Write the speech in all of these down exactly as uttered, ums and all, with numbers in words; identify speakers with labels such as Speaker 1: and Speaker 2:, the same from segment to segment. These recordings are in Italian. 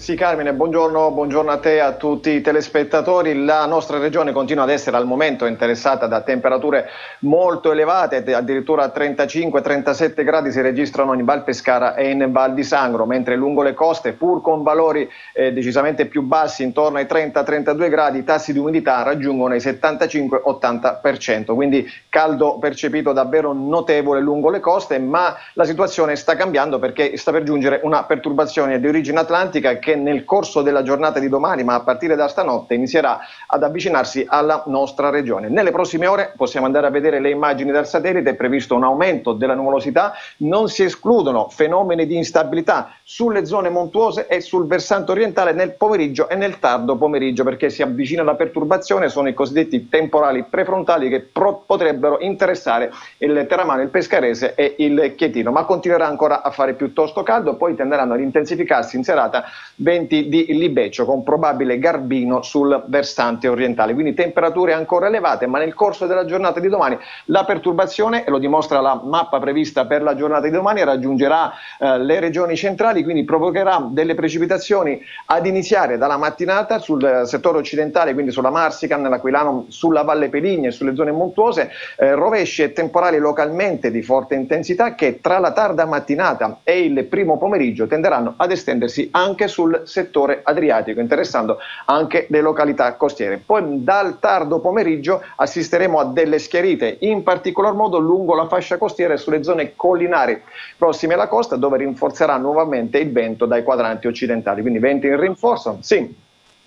Speaker 1: Sì Carmine, buongiorno, buongiorno a te e a tutti i telespettatori. La nostra regione continua ad essere al momento interessata da temperature molto elevate, addirittura trentacinque trentasette gradi si registrano in Val Pescara e in Val di Sangro, mentre lungo le coste, pur con valori eh, decisamente più bassi, intorno ai trenta trentadue gradi, i tassi di umidità raggiungono i settantacinque ottanta per cento, quindi caldo percepito davvero notevole lungo le coste, ma la situazione sta cambiando perché sta per giungere una perturbazione di origine atlantica che nel corso della giornata di domani, ma a partire da stanotte, inizierà ad avvicinarsi alla nostra regione. Nelle prossime ore possiamo andare a vedere le immagini dal satellite, è previsto un aumento della nuvolosità, non si escludono fenomeni di instabilità sulle zone montuose e sul versante orientale nel pomeriggio e nel tardo pomeriggio, perché si avvicina la perturbazione, sono i cosiddetti temporali prefrontali che potrebbero interessare il Teramano, il Pescarese e il Chietino, ma continuerà ancora a fare piuttosto caldo, poi tenderanno ad intensificarsi in serata venti di libeccio con probabile garbino sul versante orientale, quindi temperature ancora elevate, ma nel corso della giornata di domani la perturbazione, e lo dimostra la mappa prevista per la giornata di domani, raggiungerà eh, le regioni centrali, quindi provocherà delle precipitazioni ad iniziare dalla mattinata sul settore occidentale, quindi sulla Marsica, nell'Aquilano, sulla Valle Peligna e sulle zone montuose, eh, rovesci e temporali localmente di forte intensità che tra la tarda mattinata e il primo pomeriggio tenderanno ad estendersi anche sul settore adriatico, interessando anche le località costiere. Poi dal tardo pomeriggio assisteremo a delle schiarite, in particolar modo lungo la fascia costiera e sulle zone collinari prossime alla costa, dove rinforzerà nuovamente il vento dai quadranti occidentali, quindi venti in rinforzo. Sì.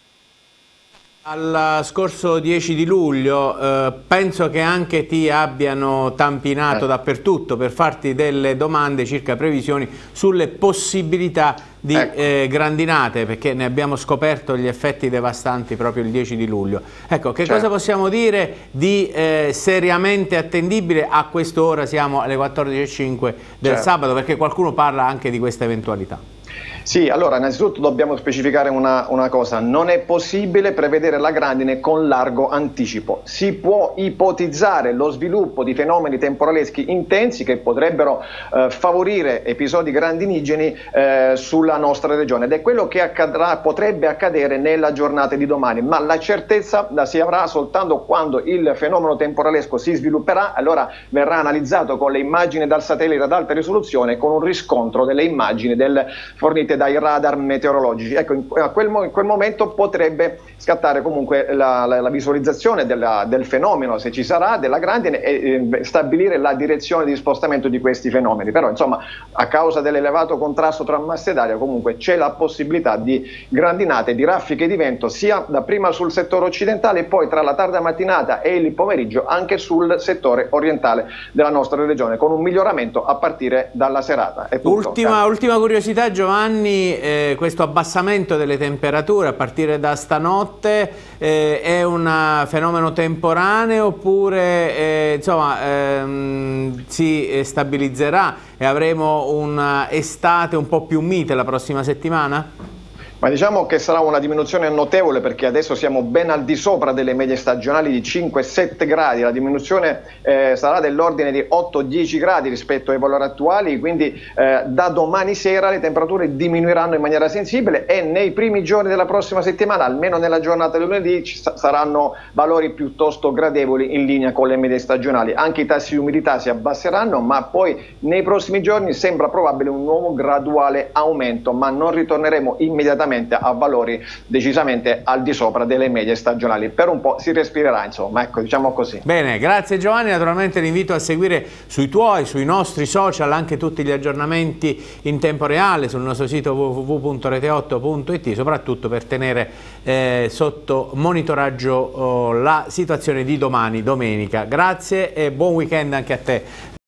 Speaker 2: Al scorso dieci di luglio eh, penso che anche ti abbiano tampinato eh. dappertutto per farti delle domande circa previsioni sulle possibilità di ecco. eh, grandinate, perché ne abbiamo scoperto gli effetti devastanti proprio il dieci di luglio. Ecco, che certo. cosa possiamo dire di eh, seriamente attendibile? A quest'ora siamo alle quattordici e cinque del certo. sabato, perché qualcuno parla anche di questa eventualità.
Speaker 1: Sì, allora innanzitutto dobbiamo specificare una, una cosa, non è possibile prevedere la grandine con largo anticipo, si può ipotizzare lo sviluppo di fenomeni temporaleschi intensi che potrebbero eh, favorire episodi grandinigeni eh, sulla nostra regione, ed è quello che accadrà, potrebbe accadere nella giornata di domani, ma la certezza la si avrà soltanto quando il fenomeno temporalesco si svilupperà, allora verrà analizzato con le immagini dal satellite ad alta risoluzione, con un riscontro delle immagini del fornite dai radar meteorologici. Ecco, in quel, in quel momento potrebbe scattare comunque la, la, la visualizzazione della, del fenomeno, se ci sarà, della grandine, e eh, stabilire la direzione di spostamento di questi fenomeni. Però insomma, a causa dell'elevato contrasto tra masse d'aria, comunque c'è la possibilità di grandinate, di raffiche di vento, sia da prima sul settore occidentale e poi tra la tarda mattinata e il pomeriggio anche sul settore orientale della nostra regione, con un miglioramento a partire dalla serata.
Speaker 2: Ultima, ultima curiosità, Giovanni. Eh, questo abbassamento delle temperature a partire da stanotte eh, è un fenomeno temporaneo oppure eh, insomma, ehm, si stabilizzerà e avremo un'estate un po' più mite la prossima settimana?
Speaker 1: Ma diciamo che sarà una diminuzione notevole, perché adesso siamo ben al di sopra delle medie stagionali di cinque sette gradi, la diminuzione eh, sarà dell'ordine di otto dieci gradi rispetto ai valori attuali, quindi eh, da domani sera le temperature diminuiranno in maniera sensibile e nei primi giorni della prossima settimana, almeno nella giornata di lunedì, ci saranno valori piuttosto gradevoli in linea con le medie stagionali. Anche i tassi di umidità si abbasseranno, ma poi nei prossimi giorni sembra probabile un nuovo graduale aumento, ma non ritorneremo immediatamente a valori decisamente al di sopra delle medie stagionali. Per un po' si respirerà, insomma, ecco, diciamo così.
Speaker 2: Bene, grazie Giovanni, naturalmente l'invito a seguire sui tuoi, sui nostri social anche tutti gli aggiornamenti in tempo reale sul nostro sito w w w punto rete otto punto it, soprattutto per tenere eh, sotto monitoraggio oh, la situazione di domani, domenica. Grazie e buon weekend anche a te.